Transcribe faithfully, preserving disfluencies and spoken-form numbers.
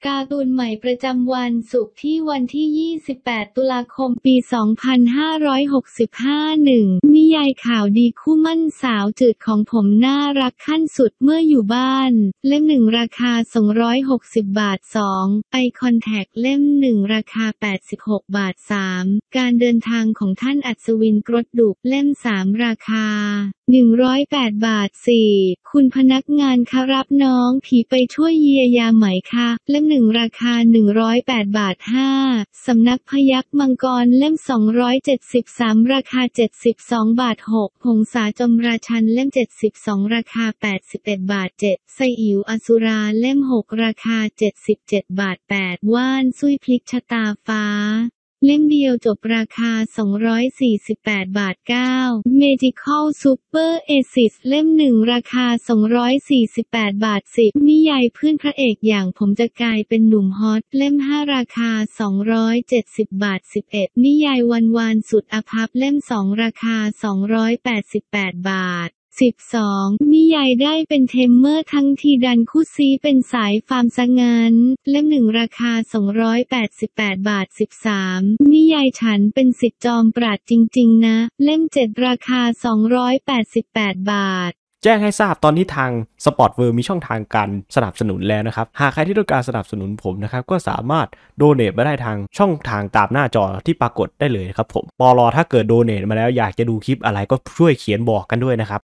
การ์ตูนใหม่ประจำวันศุกร์ที่วันที่ ยี่สิบแปด ตุลาคม ปี สองพันห้าร้อยหกสิบห้า หนึ่ง นิยายข่าวดีคู่มั่นสาวจืดของผมน่ารักขั้นสุดเมื่ออยู่บ้าน เล่มหนึ่งราคา สองร้อยหกสิบ บาท สอง Eye Contact เล่มหนึ่งราคา แปดสิบหก บาท สาม การเดินทางของท่านอัศวินกรดดุเล่มสามราคา หนึ่งร้อยแปด บาท สี่ คุณพนักงานคะรับน้องผีไปช่วยเยียวยาไหมคะเล่มหนึ่งราคา หนึ่งร้อยแปด บาท ห้า สำนักพยัคฆ์มังกรเล่มสองร้อยเจ็ดสิบสามราคา เจ็ดสิบสอง บาท หก หงสาจมราชันเล่มเจ็ดสิบสองราคา แปดสิบเอ็ด บาท เจ็ด ไซอิ๋วอสุราเล่มหกราคา เจ็ดสิบเจ็ด บาท แปด ว่านซุยพลิกชะตาฟ้าเล่มเดียวจบราคา สองร้อยสี่สิบแปด บาท เก้า Magical Super Aces เล่มหนึ่งราคา สองร้อยสี่สิบแปด บาท สิบ นิยายเพื่อนพระเอกอย่างผมจะกลายเป็นหนุ่มฮอตเล่มห้าราคา สองร้อยเจ็ดสิบ บาท สิบเอ็ด นิยายวันวานสุดอภัพเล่มสองราคา สองร้อยแปดสิบแปด บาทสิบสอง นิยายได้เป็นเทมเมอร์ทั้งทีดันคู่ซีเป็นสายฟาร์มซะงั้นเล่มหนึ่งราคา สองร้อยแปดสิบแปด บาท สิบสาม นิยายฉันเป็นศิษย์จอมปราดจริงๆนะเล่มเจ็ดราคา สองร้อยแปดสิบแปด บาทแจ้งให้ทราบตอนนี้ทาง Sport World มีช่องทางการสนับสนุนแล้วนะครับหากใครที่ต้องการสนับสนุนผมนะครับก็สามารถโดเนทมาได้ทางช่องทางตามหน้าจอที่ปรากฏได้เลยครับผมปลอถ้าเกิดโดเนทมาแล้วอยากจะดูคลิปอะไรก็ช่วยเขียนบอกกันด้วยนะครับ